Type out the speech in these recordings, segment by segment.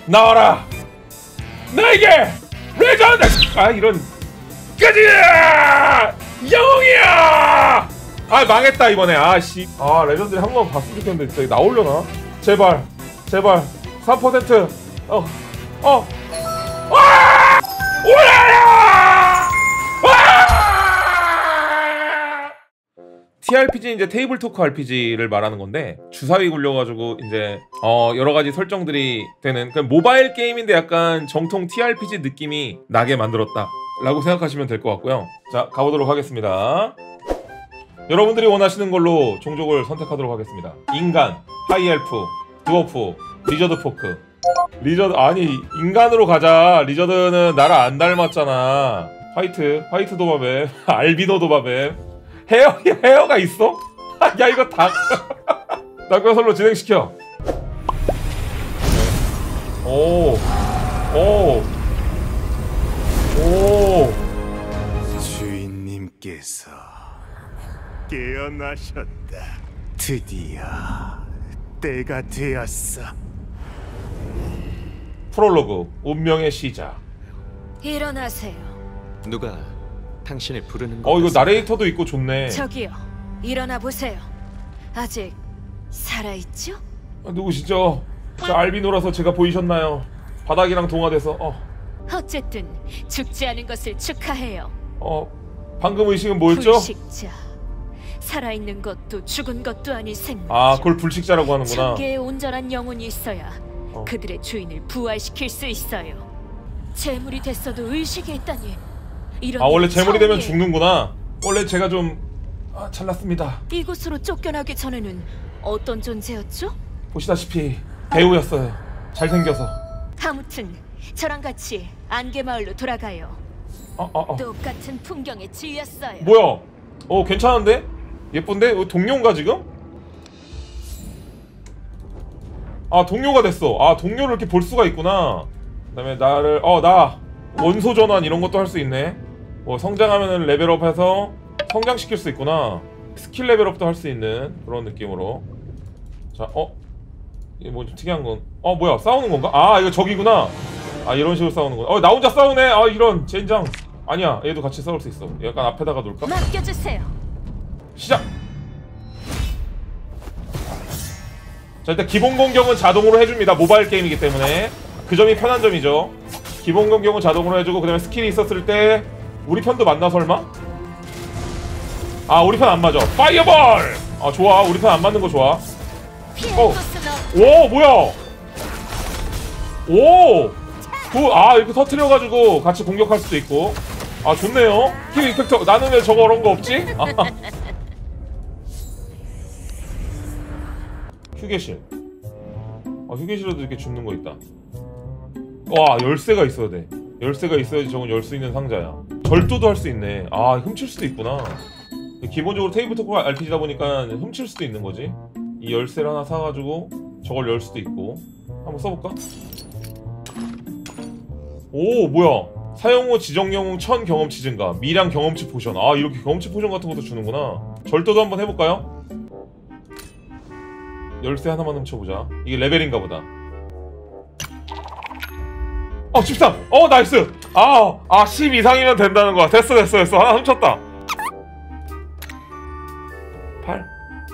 나와라. 나에게 레전드. 아 이런 까지야 영웅이야. 아 망했다 이번에. 아씨. 아 레전드를 한 번 봤으면 좋겠는데 진짜 나오려나? 제발 3%. 와! 올라라! TRPG는 이제 테이블 토크 RPG를 말하는 건데 주사위 굴려가지고 이제 여러 가지 설정들이 되는 그냥 모바일 게임인데 약간 정통 TRPG 느낌이 나게 만들었다 라고 생각하시면 될 것 같고요. 자 가보도록 하겠습니다. 여러분들이 원하시는 걸로 종족을 선택하도록 하겠습니다. 인간, 하이엘프, 드워프, 리저드 포크. 리저드 아니 인간으로 가자. 리저드는 나랑 안 닮았잖아. 화이트 도마뱀, 알비노 도마뱀. 헤어가 있어? 야 이거 다 낙관설로 진행시켜. 오 주인님께서 깨어나셨다. 드디어 때가 되었어. 프롤로그 운명의 시작. 일어나세요. 누가 당신을 부르는 것 이거 나레이터도 있고 좋네. 저기요, 일어나 보세요. 아직 살아있죠? 누구시죠? 저 알비노라서 제가 보이셨나요? 바닥이랑 동화돼서 어쨌든 죽지 않은 것을 축하해요. 방금 의식은 뭐였죠? 불식자. 살아있는 것도 죽은 것도 아닌 생물. 아 그걸 불식자라고 하는구나. 천개의 온전한 영혼이 있어야 그들의 주인을 부활시킬 수 있어요. 재물이 됐어도 의식이 있다니. 이런 원래 재물이 되면 처음이에요. 죽는구나. 원래 제가 좀 잘났습니다. 이곳으로 쫓겨나기 전에는 어떤 존재였죠? 보시다시피 배우였어요. 잘생겨서. 아무튼 저랑 같이 안개마을로 돌아가요. 똑같은 풍경에 질렸어요. 뭐야? 괜찮은데? 예쁜데? 동료인가 지금? 동료가 됐어. 동료를 이렇게 볼 수가 있구나. 그 다음에 나를 나 원소 전환 이런 것도 할 수 있네. 성장하면은 레벨업해서 성장시킬 수 있구나. 스킬 레벨업도 할 수 있는 그런 느낌으로. 자, 이게 뭐 좀 특이한 건 뭐야? 싸우는 건가? 이거 적이구나. 이런 식으로 싸우는구나. 나 혼자 싸우네. 이런 젠장. 아니야, 얘도 같이 싸울 수 있어. 약간 앞에다가 놓을까? 맡겨주세요. 시작! 자, 일단 기본 공격은 자동으로 해줍니다. 모바일 게임이기 때문에 그 점이 편한 점이죠. 기본 공격은 자동으로 해주고 그 다음에 스킬이 있었을 때 우리 편도 맞나 설마? 우리 편 안 맞아. 파이어볼! 좋아. 우리 편 안 맞는 거 좋아. 오 뭐야? 오! 이렇게 터트려가지고 같이 공격할 수도 있고. 좋네요. 힐 이펙터. 나는 왜 저런 거 없지? 휴게실. 휴게실에도 이렇게 줍는 거 있다. 와, 열쇠가 있어야 돼. 열쇠가 있어야지 저건 열 수 있는 상자야. 절도도 할 수 있네. 훔칠 수도 있구나. 기본적으로 테이블토크 RPG다 보니까 훔칠 수도 있는 거지. 이 열쇠를 하나 사가지고 저걸 열 수도 있고. 한번 써볼까? 오 뭐야. 사용 후 지정 영웅 1000 경험치 증가. 미량 경험치 포션. 이렇게 경험치 포션 같은 것도 주는구나. 절도도 한번 해볼까요? 열쇠 하나만 훔쳐보자. 이게 레벨인가 보다. 13! 나이스! 10 이상이면 된다는 거야. 됐어. 하나 훔쳤다. 8.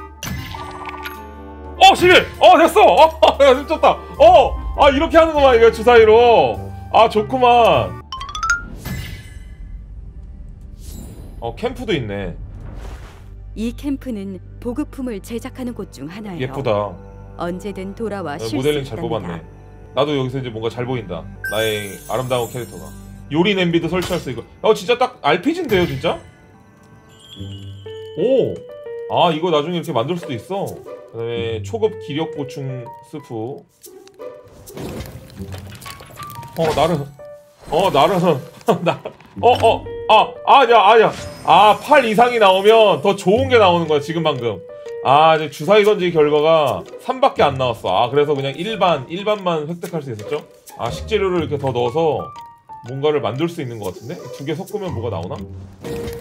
11! 됐어! 훔쳤다. 이렇게 하는구만, 이거 주사위로. 좋구만. 캠프도 있네. 이 캠프는 보급품을 제작하는 곳 중 하나예요. 예쁘다. 언제든 돌아와 쉴 수 모델링 잘 있답니다. 뽑았네. 나도 여기서 이제 뭔가 잘 보인다. 나의 아름다운 캐릭터가. 요리 냄비도 설치할 수 있고. 진짜 딱 RPG인데요, 진짜? 오! 이거 나중에 이렇게 만들 수도 있어. 그 다음에 초급 기력 보충 스프. 아니야. 8 이상이 나오면 더 좋은 게 나오는 거야, 지금 방금. 이제 주사위 던지기 결과가 3밖에 안 나왔어. 그래서 그냥 일반만 획득할 수 있었죠? 식재료를 이렇게 더 넣어서 뭔가를 만들 수 있는 것 같은데? 두 개 섞으면 뭐가 나오나?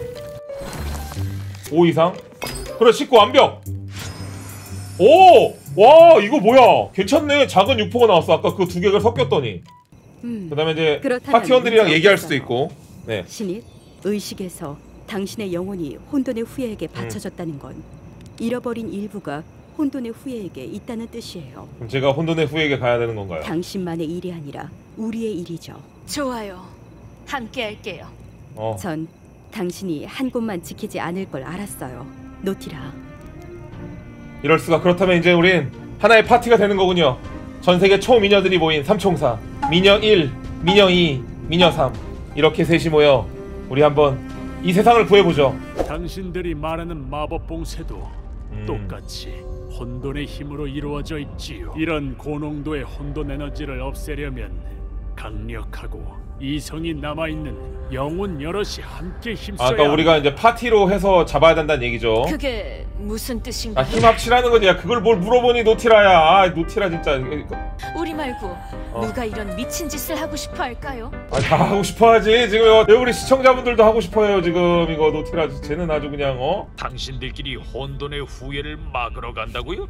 5 이상? 그래, 19 완벽! 오! 와 이거 뭐야? 괜찮네. 작은 육포가 나왔어. 아까 그 두 개를 섞였더니. 그다음에 이제 그렇다면 파티원들이랑 문제 얘기할 수도 없어요. 있고. 네. 신입, 의식에서 당신의 영혼이 혼돈의 후예에게 바쳐졌다는 건 잃어버린 일부가 혼돈의 후예에게 있다는 뜻이에요. 그럼 제가 혼돈의 후예에게 가야 되는 건가요? 당신만의 일이 아니라 우리의 일이죠. 좋아요. 함께 할게요. 전 당신이 한 곳만 지키지 않을 걸 알았어요. 노티라. 이럴 수가. 그렇다면 이제 우린 하나의 파티가 되는 거군요. 전 세계 초미녀들이 모인 삼총사. 미녀 1, 미녀 2, 미녀 3. 이렇게 셋이 모여 우리 한번 이 세상을 구해보죠. 당신들이 말하는 마법 봉쇄도 똑같이 혼돈의 힘으로 이루어져 있지요. 이런 고농도의 혼돈 에너지를 없애려면 강력하고 이성이 남아있는 영혼 여럿이 함께 힘써야. 아까 우리가 이제 파티로 해서 잡아야 된다는 얘기죠. 그게 무슨 뜻인가요? 힘 합치라는 거지. 야, 그걸 뭘 물어보니 노티라야. 아, 노티라 진짜. 우리 말고 누가 이런 미친 짓을 하고 싶어 할까요? 아, 다 하고 싶어하지. 지금 우리 시청자분들도 하고 싶어요. 지금 이거 노티라 쟤는 아주 그냥 당신들끼리 혼돈의 후예를 막으러 간다고요?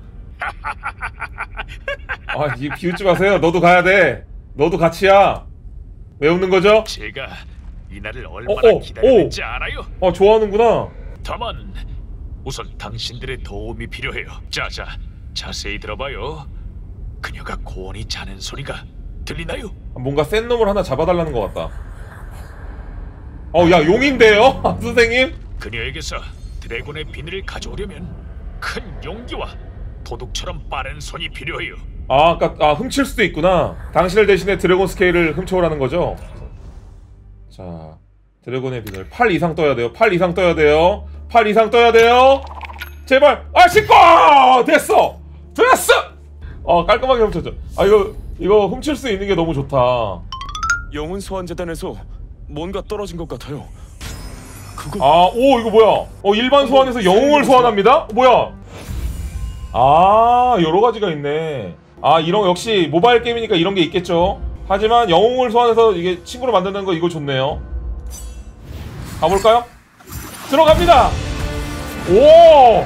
아, 이 비웃지 마세요. 너도 가야 돼. 너도 같이야. 왜 웃는 거죠? 제가 이날을 얼마나 기다렸는지 알아요? 좋아하는구나. 다만 우선 당신들의 도움이 필요해요. 자자, 자세히 들어봐요. 그녀가 고온히 자는 소리가 들리나요? 뭔가 센 놈을 하나 잡아달라는 것 같다. 야, 용인데요? 선생님? 그녀에게서 드래곤의 비늘을 가져오려면 큰 용기와 도둑처럼 빠른 손이 필요해요. 훔칠 수도 있구나. 당신을 대신에 드래곤 스케일을 훔쳐오라는 거죠. 자, 드래곤의 비늘 8 이상 떠야 돼요. 8 이상 떠야 돼요. 8 이상 떠야 돼요. 제발. 씻고! 됐어. 깔끔하게 훔쳤죠. 이거 훔칠 수 있는 게 너무 좋다. 영혼 소환 재단에서 뭔가 떨어진 것 같아요. 이거 뭐야? 일반 소환에서 영웅을 소환합니다? 뭐야? 여러 가지가 있네. 이런 거 역시 모바일 게임이니까 이런 게 있겠죠. 하지만 영웅을 소환해서 이게 친구로 만드는 거 이거 좋네요. 가볼까요? 들어갑니다. 오!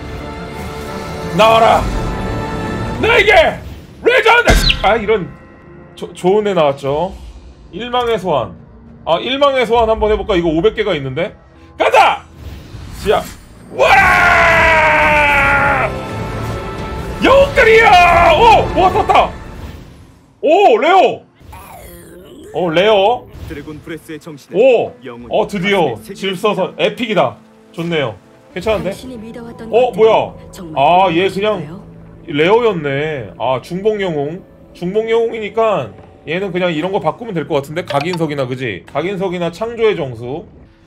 나와라. 나에게 레전드! 이런 좋은 애 나왔죠. 일망의 소환. 일망의 소환 한번 해볼까? 이거 500개가 있는데. 가자! 시작. 와! 영웅들이야! 와, 떴다! 레어! 레어. 드래곤 브레스의 정신을 드디어 질서선 에픽이다. 좋네요. 괜찮은데? 당신이 믿어왔던 뭐야? 정말 얘 그냥 레어였네. 중복 영웅. 중복 영웅이니까 얘는 그냥 이런 거 바꾸면 될 것 같은데? 각인석이나, 그지? 각인석이나 창조의 정수.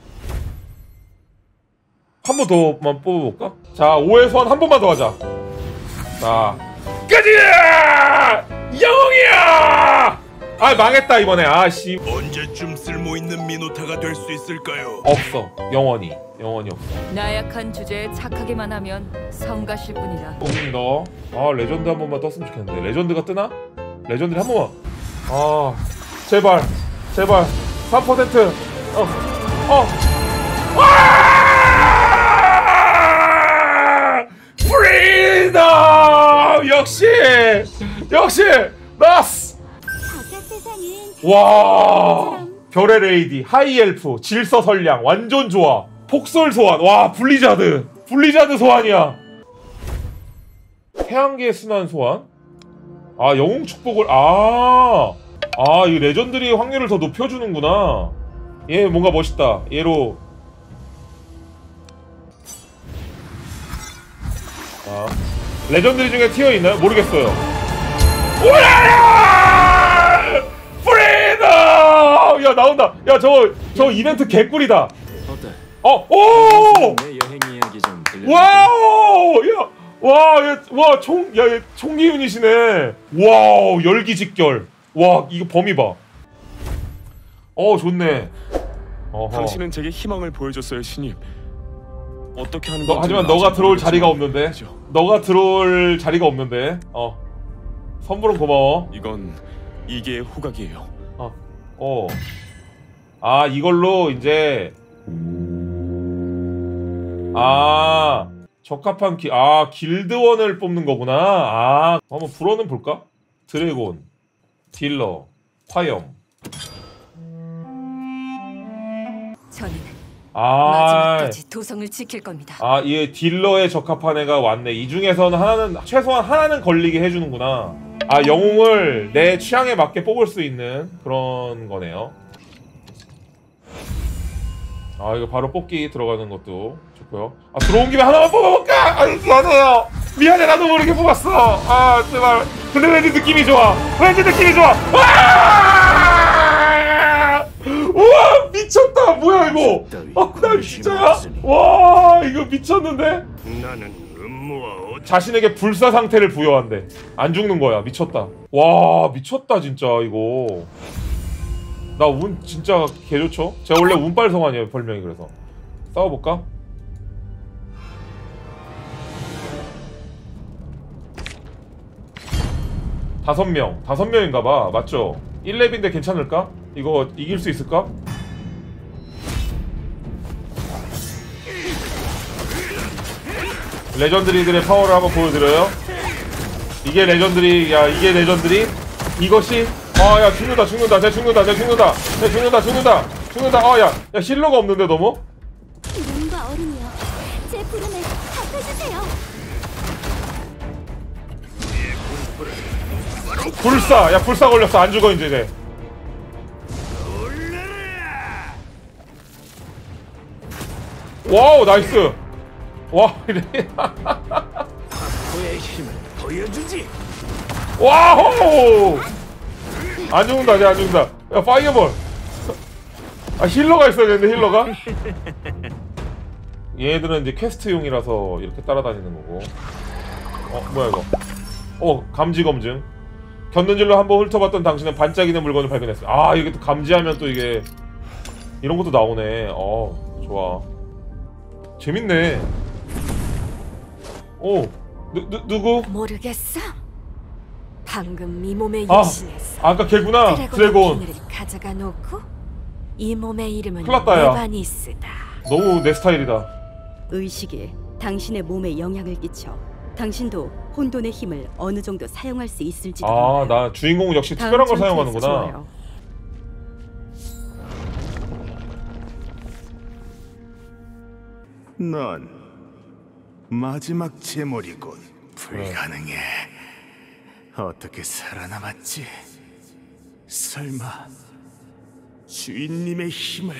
한 번 더만 뽑아볼까? 자, 5회 소환 한 번만 더 하자. 자, 가자! 영웅이야! 망했다 이번에. 언제쯤 쓸모있는 미노타가 될 수 있을까요? 없어. 영원히 없어. 나약한 주제에 착하기만 하면 성가실 뿐이다. 너. 레전드 한 번만 떴으면 좋겠는데. 레전드가 뜨나? 레전드 한 번만. 제발 3%. 프리덤! 역시 나스. 와, 별의 레이디, 하이 엘프, 질서 선량 완전 좋아. 폭설 소환. 와, 블리자드 소환이야. 태양계 순환 소환. 영웅 축복을. 이 레전드리 확률을 더 높여주는구나. 얘 뭔가 멋있다. 얘로. 레전드리 중에 티어 있나요? 모르겠어요. 오라라! 프리덤! 야, 나온다. 야, 저 이벤트 개꿀이다. 어때? 오! 내 여행 이야기 좀 들려. 와우! 야, 와, 얘 총기 유닛이네. 와우, 열기 직결. 와, 이거 범위 봐. 좋네. 당신은 제게 희망을 보여줬어요, 신입. 어떻게 하는 하지만 너가 들어올 자리가 없는데. 선물은 고마워. 이건 이게 후각이에요. 이걸로 이제 적합한 길드원을 뽑는 거구나. 한번 불어는 볼까? 드래곤, 딜러, 화염. 저는 마지막까지 도성을 지킬 겁니다. 얘 딜러에 적합한 애가 왔네. 이 중에서는 최소한 하나는 걸리게 해주는구나. 영웅을 내 취향에 맞게 뽑을 수 있는 그런 거네요. 이거 바로 뽑기 들어가는 것도 좋고요. 들어온 김에 하나만 뽑아볼까? 미안해요. 미안해, 나도 모르게 뽑았어. 제발. 근데 왠지 느낌이 좋아. 우와, 미쳤다. 뭐야 이거? 나 진짜야? 와, 이거 미쳤는데? 나는 음모와 자신에게 불사 상태를 부여한대. 안 죽는 거야. 미쳤다. 와, 미쳤다 진짜 이거. 나 운 진짜 개좋죠? 제가 원래 운빨성환이에요, 별명이. 그래서 싸워볼까? 다섯 명인가봐. 맞죠? 1렙인데 괜찮을까? 이거 이길 수 있을까? 레전드리들의 파워를 한번 보여드려요. 이게 레전드리. 이것이 야, 죽는다. 야, 힐러가 없는데 너무? 눈과 얼음이여, 제 부름을 답해주세요. 불사 걸렸어. 안 죽어 이제. 와우, 나이스. 와, 이래. 너의 힘을 보여주지. 와우! 안 죽는다. 야, 파이어볼. 힐러가 있어야 되는데, 힐러가? 얘들은 이제 퀘스트용이라서 이렇게 따라다니는 거고. 뭐야 이거? 감지 검증. 견눈질로 한번 훑어봤던 당신은 반짝이는 물건을 발견했어. 이게 또 감지하면 또 이게 이런 것도 나오네. 좋아. 재밌네. 누구? 모르겠어. 방금 이 몸에 유신했어. 아까 걔구나. 드래곤. 가져가 놓고 이 몸의 이름은 클났다, 야. 에바니스다. 너무 내 스타일이다. 의식이 당신의 몸에 영향을 끼쳐 당신도 혼돈의 힘을 어느 정도 사용할 수 있을지도 몰라요. 나 주인공은 역시 특별한 걸 사용하는구나. 좋아요. 넌 마지막 재물이군. 불가능해. 어떻게 살아남았지? 설마 주인님의 힘을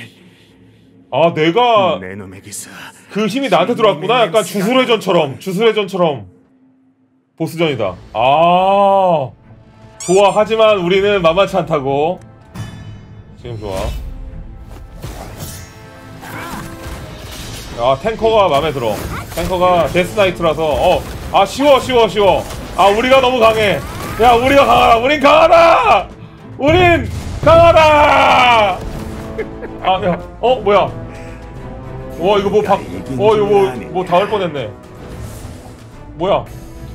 내가 내 놈에게서 그 힘이 나한테 들어왔구나. 약간 주술회전처럼 보스전이다. 좋아. 하지만 우리는 만만치 않다고. 지금 좋아. 탱커가 마음에 들어. 탱커가 데스나이트라서 쉬워. 우리가 너무 강해. 야, 우리가 강하다. 우린 강하다. 야, 뭐야? 와, 이거 이거 닿을 뻔했네. 뭐야?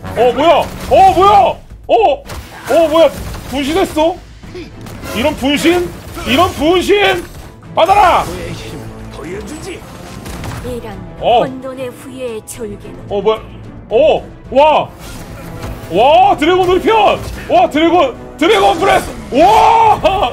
뭐야? 분신했어? 이런 분신? 받아라! 너의 힘을 보여주지. 이런 혼돈의 후예의 졸개는 뭐야? 와, 드래곤 우리 편! 와, 드래곤 프레스! 와!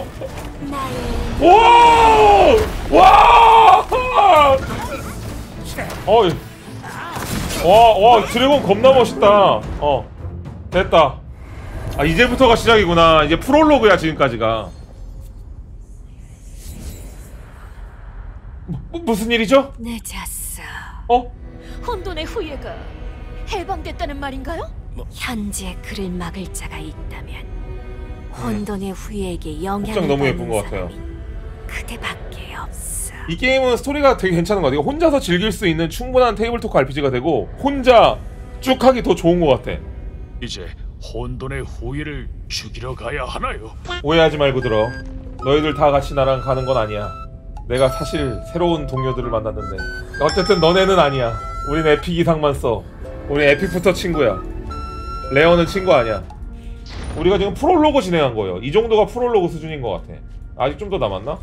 와, 드래곤 겁나 멋있다. 됐다. 이제부터가 시작이구나. 이제 프롤로그야, 지금까지가. 무슨 일이죠? 늦었어. 혼돈의 후예가 해방됐다는 말인가요? 현재 그를 막을 자가 있다면 혼돈의 후예에게 영향을 너무 예쁜 받는 것 같아요. 사람이 그대밖에 없어. 이 게임은 스토리가 되게 괜찮은 것 같아. 이거 혼자서 즐길 수 있는 충분한 테이블토크 RPG가 되고 혼자 쭉 하기 더 좋은 것 같아. 이제 혼돈의 후예를 죽이러 가야 하나요? 오해하지 말고 들어. 너희들 다 같이 나랑 가는 건 아니야. 내가 사실 새로운 동료들을 만났는데 어쨌든 너네는 아니야. 우린 에픽 이상만 써. 우린 에픽부터 친구야. 레어는 친구 아니야. 우리가 지금 프롤로그 진행한 거예요. 이 정도가 프롤로그 수준인 것 같아. 아직 좀 더 남았나?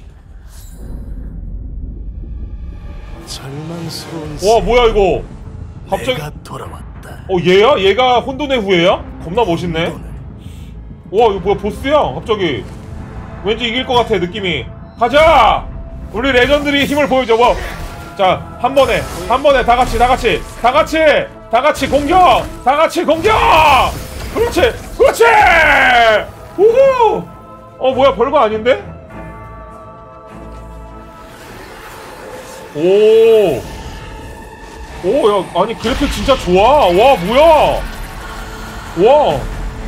절망스러운 와, 뭐야 이거? 갑자기 내가 돌아왔다. 얘야? 얘가 혼돈의 후예야? 겁나 멋있네. 와 이거 뭐야 보스야? 갑자기 왠지 이길 것 같아 느낌이. 가자! 우리 레전드리 힘을 보여줘. 뭐. 자 한 번에 다 같이 공격! 다 같이 공격! 그렇지! 우후! 뭐야 별거 아닌데? 야 아니 그래픽 진짜 좋아. 와 뭐야? 와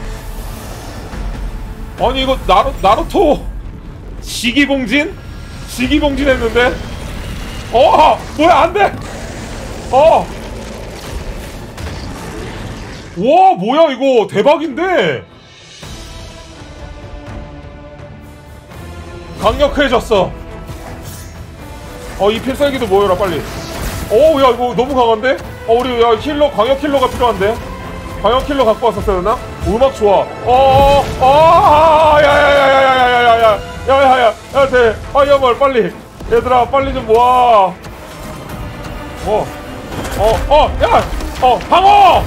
아니 이거 나루토 시기봉진 했는데? 뭐야 안돼! 와 뭐야 이거 대박인데? 강력해졌어. 이 필살기도 모여라 빨리. 야 이거 너무 강한데? 우리 야 힐러 광역 힐러가 필요한데? 광역 힐러 갖고 왔었어야 되나? 음악 좋아. 야야야야야야야야야야야야 파이어볼 빨리 얘들아 빨리 좀 모아. 방어!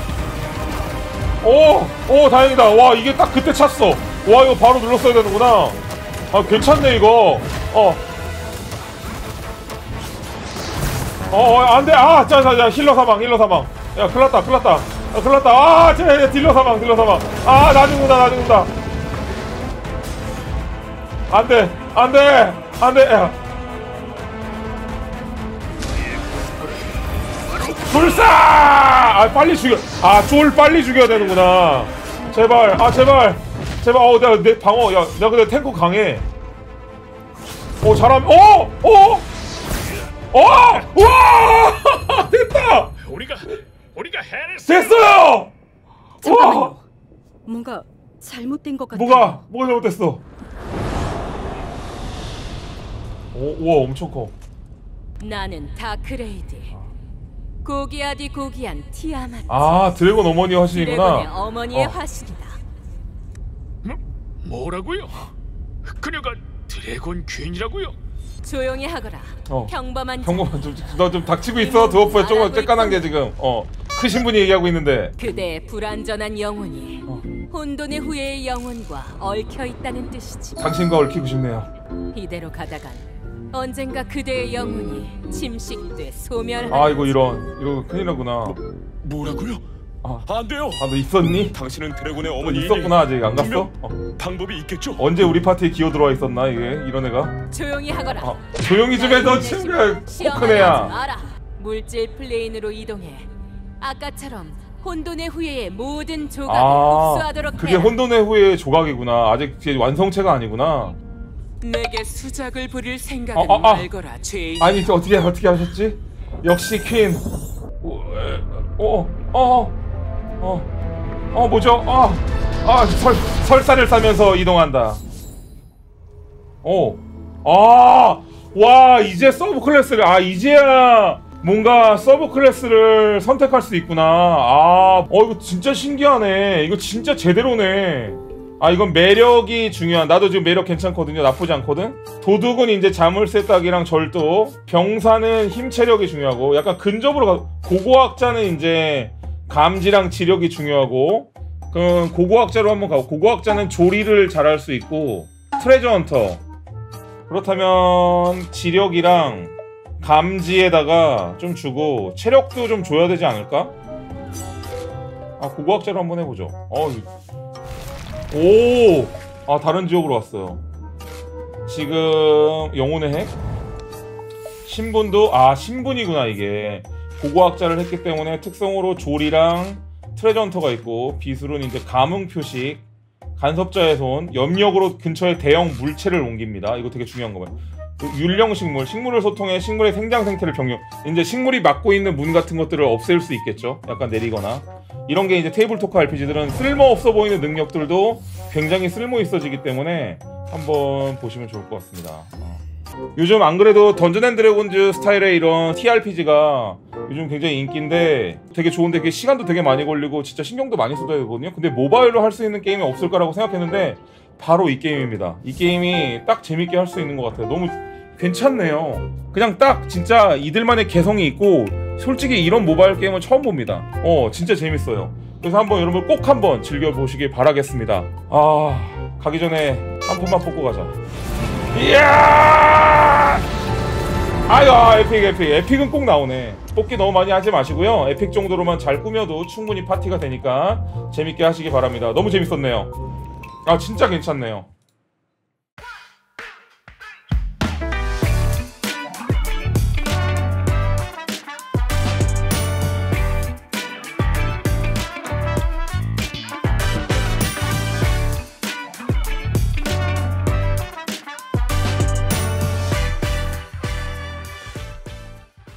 다행이다. 와 이게 딱 그때 찼어. 와 이거 바로 눌렀어야 되는구나. 괜찮네 이거. 안돼. 자 힐러 사망. 야 큰일났다. 딜러 사망. 나 죽는다. 안돼. 야. 불사! 빨리 죽여. 쫄 빨리 죽여야 되는구나. 제발. 내가 방어. 야, 내가 근데 탱커 강해. 잘하면. 와! 됐다. 우리가 해냈어. 됐어요. 잠깐만요. 뭔가 잘못된 것 같아. 뭐가 잘못됐어? 우와 엄청 커. 나는 다크레이드. 고귀하디 고귀한 티아마트. 드래곤 어머니 화신이구나. 드래곤의 어머니의 화신이다. 뭐라고요? 그녀가 드래곤 퀸이라고요? 조용히 하거라. 평범한 너 좀 닥치고 있어. 드워프에 조금 쬐깐한 게 지금 크신 분이 얘기하고 있는데. 그대의 불완전한 영혼이 혼돈의 후예의 영혼과 얽혀 있다는 뜻이지. 당신과 얽히고 싶네요. 이대로 가다간 언젠가 그대의 영혼이 침식돼 소멸할. 이거 큰일이구나. 뭐라고요? 안 돼요. 너 있었니? 당신은 드래곤의 어머니. 있었구나. 아직 안 갔어? 방법이 있겠죠. 언제 우리 파티에 기어 들어와 있었나 이게 이런 애가? 조용히 하거라. 조용히 좀 해. 너 친구야. 큰 애야. 물질 플레인으로 이동해 아까처럼 혼돈의 후예의 모든 조각을 흡수하도록 그게 혼돈의 후예의 조각이구나. 아직 완성체가 아니구나. 내게 수작을 부릴 생각은 말거라 죄인. 아니 어떻게 하셨지? 역시 퀸. 뭐죠? 설사를 싸면서 이동한다. 와 이제 서브 클래스를 이제야 뭔가 서브 클래스를 선택할 수 있구나. 이거 진짜 신기하네. 이거 진짜 제대로네. 이건 매력이 중요한. 나도 지금 매력 괜찮거든요. 나쁘지 않거든. 도둑은 이제 자물쇠 따기랑 절도, 병사는 힘 체력이 중요하고, 약간 근접으로 고고학자는 이제 감지랑 지력이 중요하고, 그럼 고고학자로 한번 가고, 고고학자는 조리를 잘할 수 있고, 트레저 헌터. 그렇다면 지력이랑 감지에다가 좀 주고 체력도 좀 줘야 되지 않을까? 고고학자로 한번 해보죠. 다른 지역으로 왔어요. 지금 영혼의 핵? 신분도 신분이구나. 이게 고고학자를 했기 때문에 특성으로 조리랑 트레저 헌터가 있고, 비술은 이제 감흥 표식, 간섭자의 손, 염력으로 근처에 대형 물체를 옮깁니다. 이거 되게 중요한 거예요. 율령 식물, 식물을 소통해 식물의 생장 생태를 병력. 이제 식물이 막고 있는 문 같은 것들을 없앨 수 있겠죠. 약간 내리거나. 이런 게 이제 테이블토크 RPG들은 쓸모없어 보이는 능력들도 굉장히 쓸모 있어지기 때문에 한번 보시면 좋을 것 같습니다. 요즘 안 그래도 던전 앤 드래곤즈 스타일의 이런 TRPG가 요즘 굉장히 인기인데 되게 좋은데 그게 시간도 되게 많이 걸리고 진짜 신경도 많이 쏟아야 되거든요. 근데 모바일로 할 수 있는 게임이 없을 거라고 생각했는데 바로 이 게임입니다. 이 게임이 딱 재밌게 할 수 있는 것 같아요. 너무 괜찮네요. 그냥 딱 진짜 이들만의 개성이 있고 솔직히 이런 모바일 게임은 처음 봅니다. 진짜 재밌어요. 그래서 한번 여러분 꼭 한번 즐겨보시길 바라겠습니다. 가기 전에 한 푼만 뽑고 가자. 이야! 아유, 에픽은 꼭 나오네. 뽑기 너무 많이 하지 마시고요. 에픽 정도로만 잘 꾸며도 충분히 파티가 되니까 재밌게 하시기 바랍니다. 너무 재밌었네요. 진짜 괜찮네요.